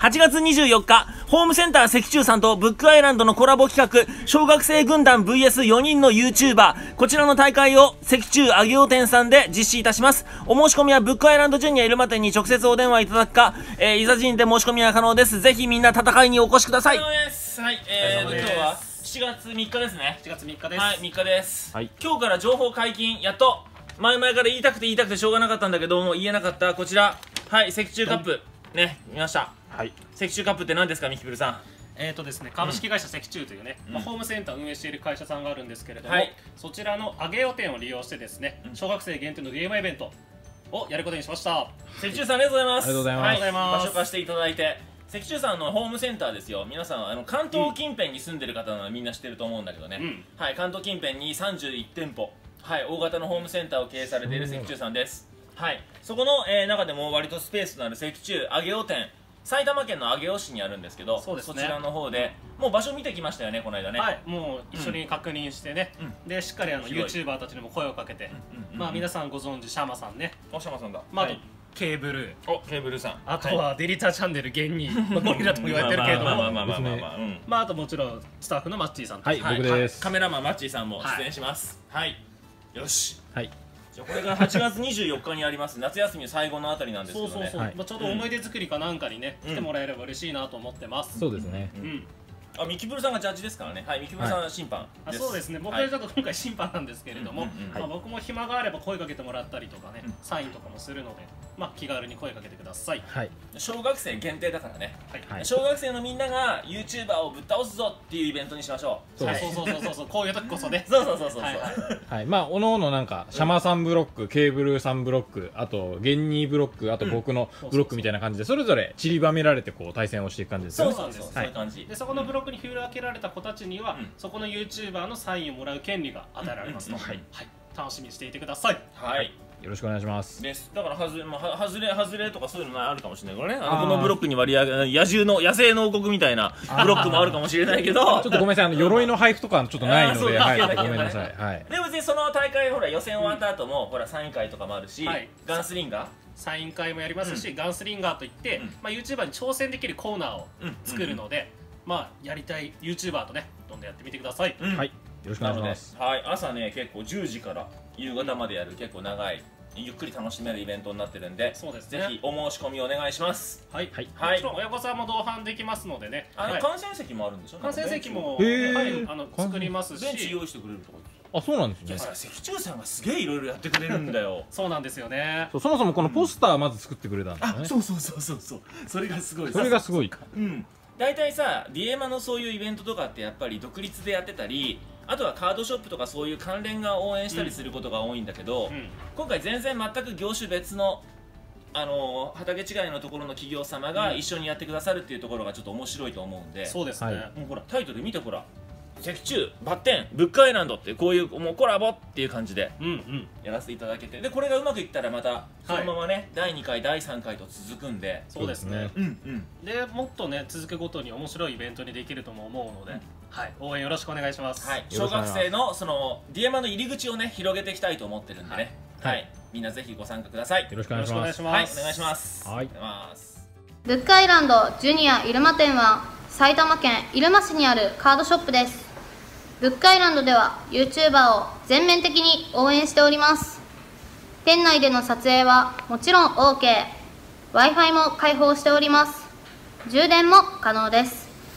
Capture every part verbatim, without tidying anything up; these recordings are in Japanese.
はちがつにじゅうよっか、ホームセンター石中さんとブックアイランドのコラボ企画、小学生軍団 ブイエスよにんの YouTuber、こちらの大会を石中あげお店さんで実施いたします。お申し込みはブックアイランドジュニア入間店に直接お電話いただくか、えー、いざ人で申し込みは可能です。ぜひみんな戦いにお越しください。お疲れ様です。はい、えー、今日はしちがつみっかですね。しちがつみっかです。はい、みっかです。はい、今日から情報解禁、やっと前々から言いたくて言いたくてしょうがなかったんだけども言えなかったこちら、はい、石中カップね、見ました。はい、石中カップって何ですか、ミキプルさん。えーとですね、株式会社石中というね、うん、まあ、ホームセンターを運営している会社さんがあるんですけれども、はい、そちらのあげよ店を利用してですね、うん、小学生限定のゲームイベントをやることにしました。石中さんありがとうございます。ありがとうございます。はい、場所貸していただいて、石中さんのホームセンターですよ。皆さんあの関東近辺に住んでる方ならみんな知ってると思うんだけどね、うん、はい、関東近辺にさんじゅういってんぽ、はい、大型のホームセンターを経営されている石中さんです。はい、そこの、えー、中でも割とスペースのある石中あげお店、埼玉県の上尾市にあるんですけど、 そ, うです、ね、そちらの方でもう場所見てきましたよね、この間ね。はい、もう一緒に確認してね、うん、でしっかりあの YouTuber たちにも声をかけて、まあ皆さんご存知シャマさんね、おシャマさんだ、まあ、はい、ケーブル、おケーブルさん、あとはデリタチャンネルゲンニー、ゴリラとも言われてるけれども、まあまあまあまあまあ、まああともちろんスタッフのマッチーさんと、はい、僕です。カメラマンマッチーさんも出演します。はい、よし、はい、じゃこれがはちがつにじゅうよっかにあります夏休み最後のあたりなんですけどね。そうそうそう、まあちょうど思い出作りかなんかにね来てもらえれば嬉しいなと思ってます。そうですね。うん。あ、ミキプルさんがジャッジですからね。はい、ミキプルさんは審判です。あ、そうですね。僕はちょっと今回審判なんですけれども、まあ僕も暇があれば声かけてもらったりとかね、サインとかもするので、まあ気軽に声かけてください。はい。小学生限定だからね。はい。小学生のみんなが YouTuber をぶっ倒すぞっていうイベントにしましょう。そうそうそうそうそう。こういう時こそね。そうそうそうそう。はい。まあおのおのなんかシャマさんブロック、ケーブルさんブロック、あとゲンニーブロック、あと僕のブロックみたいな感じでそれぞれ散りばめられてこう対戦をしていく感じですよね。そうなんです。そういう感じ。でそこのブロックに振り分けられた子たちには、うん、そこの YouTuber のサインをもらう権利が与えられますので、楽しみにしていてください。はい、よろしくお願いします。です。だから外れ、まあ、外れ外れとかそういうのあるかもしれないからね。あのこのブロックに割り当て野獣の野生の王国みたいなブロックもあるかもしれないけど、ちょっとごめんなさい、あの鎧の配布とかちょっとないので、はい、ごめんなさい。はい。でも別にその大会ほら予選終わった後も、うん、ほらサイン会とかもあるし、はい、ガンスリンガーサイン会もやりますし、うん、ガンスリンガーといって、うん、まあ YouTuber に挑戦できるコーナーを作るので、まあやりたい YouTuber とねどんどんやってみてください。うん、はい、よろしくお願いします。はい、朝ね結構じゅうじから夕方までやる結構長いゆっくり楽しめるイベントになってるんで、そうですね、ぜひお申し込みお願いします。はいはい、もちろん親御さんも同伴できますのでね。あの観戦席もあるんでしょ。観戦席もはいあの作りますし、ベンチ用意してくれるとか。あ、そうなんですね。石中さんがすげえいろいろやってくれるんだよ。そうなんですよね。そもそもこのポスターまず作ってくれたんですね。そうそうそうそうそう。それがすごい。それがすごい。うん。大体さ、ディエマのそういうイベントとかってやっぱり独立でやってたり、あとはカードショップとかそういう関連が応援したりすることが多いんだけど、うん、今回全然全く業種別の、あのー、畑違いのところの企業様が一緒にやってくださるっていうところがちょっと面白いと思うんで、そうですね、もうほらタイトル見て、ほら石中バッテンブックアイランドってこういうもうコラボっていう感じでやらせていただけて、でこれがうまくいったらまたそのままね、はい、だいにかいだいさんかいと続くんで、そうですね、うんうん、でもっとね続くごとに面白いイベントにできるとも思うので、うん、はい、応援よろしくお願いします。はい、小学生のそのディエマの入り口をね広げていきたいと思ってるんでね、はい、はい、みんなぜひご参加ください。よろしくお願いします。はい、お願いします。はい、ブックアイランドジュニア入間店は埼玉県入間市にあるカードショップです。ブックアイランドでは YouTuber を全面的に応援しております。店内での撮影はもちろん オーケー、ワイファイ も開放しております。充電も可能です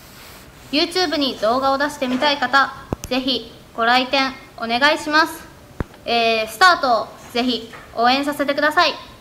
。YouTube に動画を出してみたい方、ぜひご来店お願いします。えー、スタートをぜひ応援させてください。